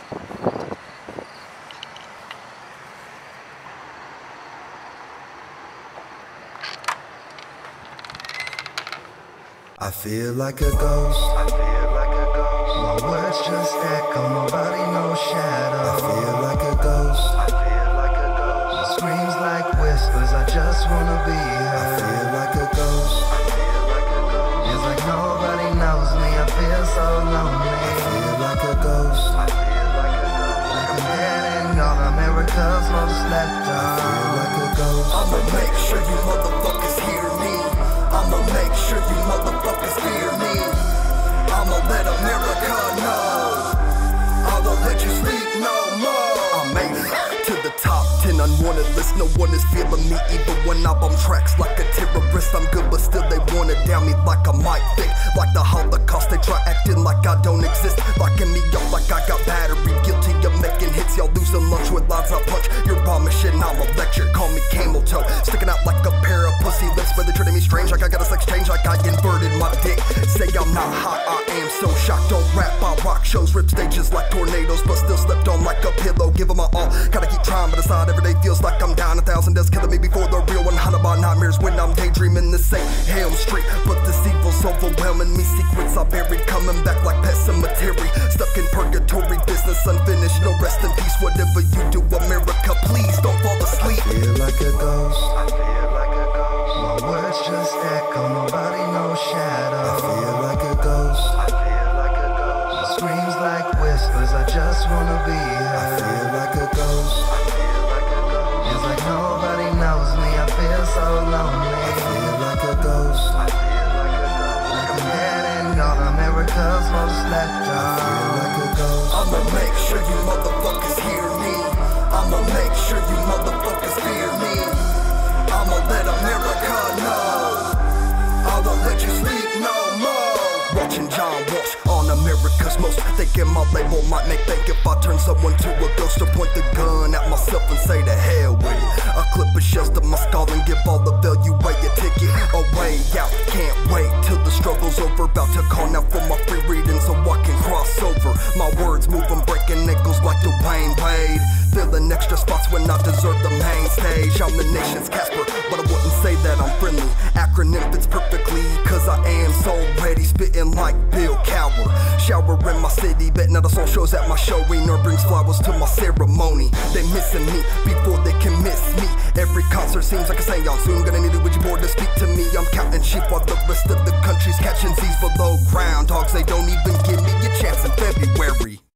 I feel like a ghost. My words just echo, nobody knows shadow. I feel like a ghost. My screams like whispers, I just wanna be heard. I feel like a ghost. It's like nobody knows me, I feel so lonely. I feel like a ghost. Like I'm dead and gone, America's most slept on. I feel like a ghost. I'ma make sure you motherfuckers hear me. I'ma make sure you motherfuckers fear me. I'ma let America know I won't let you sleep no more. I made it to the top 10 unwanted list. No one is feeling me even when I bomb tracks like a terrorist. I'm good but still they wanna down me like I might think. Like the Holocaust, they try acting like I don't exist. Locking me up like I got battery. Guilty of making hits, y'all losing lunch with lines I punch. You're bombing shit and I'm a lecture. Call me camel toe, sticking out like a pair of pussy lips. But they treating me strange like I got a sex change, like I inverted my dick. Say I'm not hot, I am so shocked. Don't rap, I rock shows, rip stages like tornadoes, but still slept on like a pillow. Give them my all, gotta keep trying, but inside every day feels like I'm down 1,000 deaths killing me before the real one. Hunted by nightmares when I'm daydreaming. This ain't Helm Street, but this evil's overwhelming me. Secrets I buried, coming back like pest cemetery. Stuck in purgatory, business unfinished, no rest in peace. Whatever you do, America, please don't fall asleep. I feel like a ghost. My words just echo, nobody knows shadow. I feel like a ghost. My screams like whispers, I just wanna be heard. I feel like a ghost. It's like nobody knows me, I feel so lonely. I feel like a ghost. Like I'm dead and gone, America's most slept on. I feel like a ghost. I'ma make sure you motherfuckers hear me. I'ma make sure you motherfuckers fear me. I'ma let America know I won't let you sleep no more. Watching John Walsh on America's Most, thinking my label might make bank if I turn someone to a ghost. Or point the gun at myself and say to hell with it. A clip of shells to my skull and give all the value away. A ticket, a way out, can't wait till the struggle's over. About to call now for my free reading so I can cross over. My words moving, breaking ankles like Dwayne Wade. Filling extra spots when I deserve the main stage. I'm the nation's Casper, but I wouldn't say that I'm friendly. Acronym fits perfectly, cause I am so ready. Spitting like Bill Cowher. Shower in my city, betting that a song shows at my showing or brings flowers to my ceremony. They missing me before they can miss me. Every concert seems like a seance. Soon gonna need it with your board to speak to me. I'm counting sheep while the rest of the country's catching Z's below ground. Dogs, they don't even give me a chance in February.